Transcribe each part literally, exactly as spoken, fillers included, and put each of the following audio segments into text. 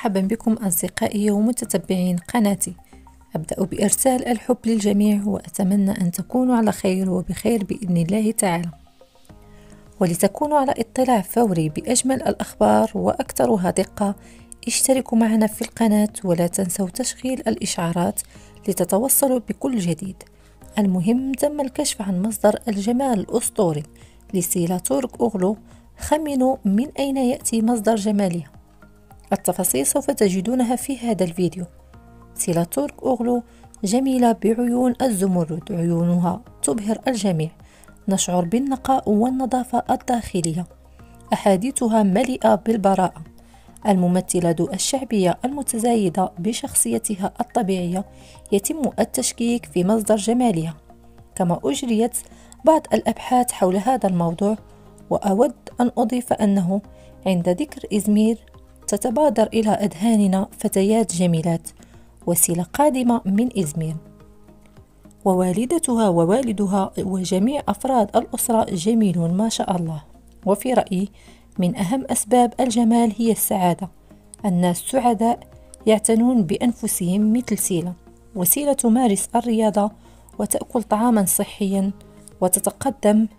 مرحبا بكم أصدقائي ومتتبعين قناتي. أبدأ بإرسال الحب للجميع وأتمنى أن تكونوا على خير وبخير بإذن الله تعالى. ولتكونوا على اطلاع فوري بأجمل الأخبار وأكثرها دقة، اشتركوا معنا في القناة ولا تنسوا تشغيل الإشعارات لتتوصلوا بكل جديد. المهم، تم الكشف عن مصدر الجمال الأسطوري لسيلا تورك أوغلو. خمنوا من أين يأتي مصدر جمالها. التفاصيل سوف تجدونها في هذا الفيديو. سيلا تورك أوغلو جميلة بعيون الزمرد، عيونها تبهر الجميع، نشعر بالنقاء والنظافة الداخلية، أحاديثها مليئة بالبراءة. الممثلة ذو الشعبية المتزايدة بشخصيتها الطبيعية يتم التشكيك في مصدر جمالها، كما أجريت بعض الأبحاث حول هذا الموضوع. وأود أن أضيف أنه عند ذكر إزمير تتبادر إلى أذهاننا فتيات جميلات، وسيلة قادمة من إزمير، ووالدتها ووالدها وجميع أفراد الأسرة جميلون ما شاء الله. وفي رأيي من أهم أسباب الجمال هي السعادة. الناس سعداء يعتنون بأنفسهم مثل سيلة. وسيلة تمارس الرياضة وتأكل طعاما صحيا وتتقدم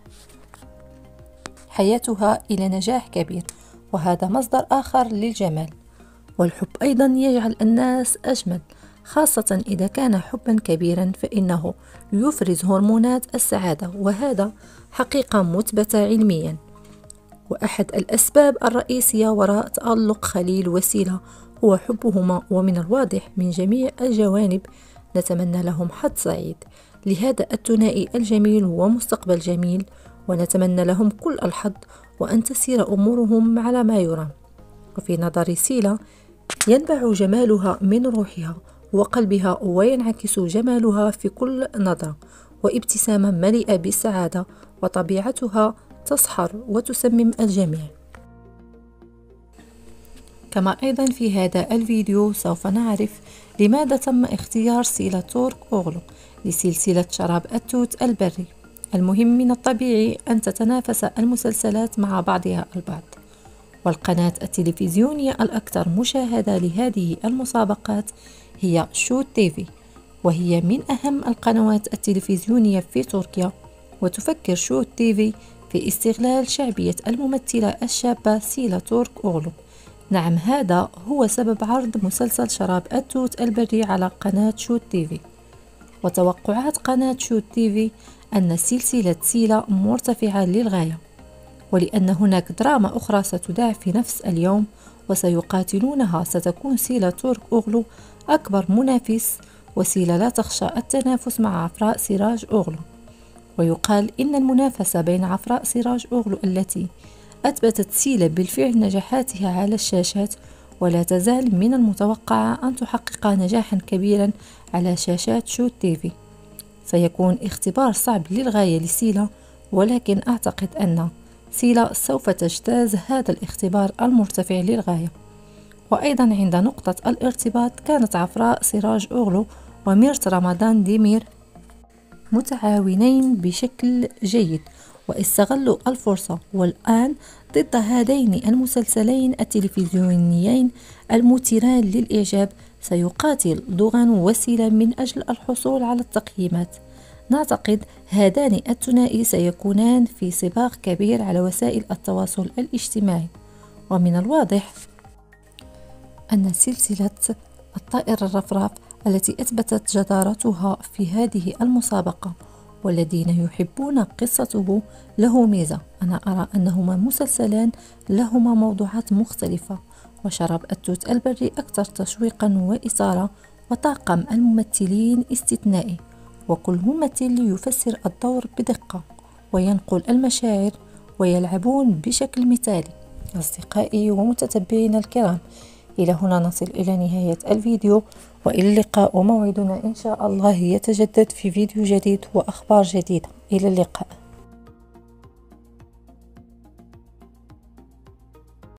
حياتها إلى نجاح كبير، وهذا مصدر آخر للجمال. والحب أيضا يجعل الناس أجمل، خاصة إذا كان حبا كبيرا فإنه يفرز هرمونات السعادة، وهذا حقيقة مثبتة علميا. وأحد الأسباب الرئيسية وراء تألق خليل وسيلة هو حبهما، ومن الواضح من جميع الجوانب نتمنى لهم حظ سعيد لهذا الثنائي الجميل ومستقبل جميل، ونتمنى لهم كل الحظ وأن تسير أمورهم على ما يرام. وفي نظر سيلة ينبع جمالها من روحها وقلبها، وينعكس جمالها في كل نظرة، وابتسامة مليئة بالسعادة، وطبيعتها تسحر وتسمم الجميع. كما أيضا في هذا الفيديو سوف نعرف لماذا تم اختيار سيلا تورك أوغلو لسلسلة شراب التوت البري. المهم، من الطبيعي أن تتنافس المسلسلات مع بعضها البعض، والقناة التلفزيونية الأكثر مشاهدة لهذه المسابقات هي شوت تيفي، وهي من أهم القنوات التلفزيونية في تركيا. وتفكر شوت تيفي في استغلال شعبية الممثلة الشابة سيلا تورك أوغلو. نعم، هذا هو سبب عرض مسلسل شراب التوت البري على قناة شوت تيفي. وتوقعات قناة شوت تيفي أن سلسلة سيلا مرتفعة للغاية، ولأن هناك دراما أخرى ستذاع في نفس اليوم وسيقاتلونها، ستكون سيلا تورك أوغلو أكبر منافس، وسيلا لا تخشى التنافس مع عفراء سراج أوغلو. ويقال إن المنافسة بين عفراء سراج أوغلو التي أثبتت سيلا بالفعل نجاحاتها على الشاشات، ولا تزال من المتوقع أن تحقق نجاحا كبيرا على شاشات شوت تيفي. سيكون اختبار صعب للغاية لسيلا، ولكن أعتقد أن سيلا سوف تجتاز هذا الاختبار المرتفع للغاية. وأيضا عند نقطة الارتباط كانت عفراء سراج أوغلو وميرت رمضان ديمير متعاونين بشكل جيد واستغلوا الفرصة، والآن ضد هذين المسلسلين التلفزيونيين المثيران للإعجاب سيقاتل دوغان وسيلة من أجل الحصول على التقييمات. نعتقد هذان الثنائي سيكونان في سباق كبير على وسائل التواصل الاجتماعي. ومن الواضح أن سلسلة الطائر الرفراف التي أثبتت جدارتها في هذه المسابقة والذين يحبون قصته له ميزة. أنا أرى أنهما مسلسلان لهما موضوعات مختلفة، وشراب التوت البري أكثر تشويقا وإثارة، وطاقم الممثلين استثنائي، وكل ممثل يفسر الدور بدقة وينقل المشاعر ويلعبون بشكل مثالي. أصدقائي ومتتبعين الكرام، إلى هنا نصل إلى نهاية الفيديو، وإلى اللقاء، وموعدنا إن شاء الله يتجدد في فيديو جديد وأخبار جديدة. إلى اللقاء.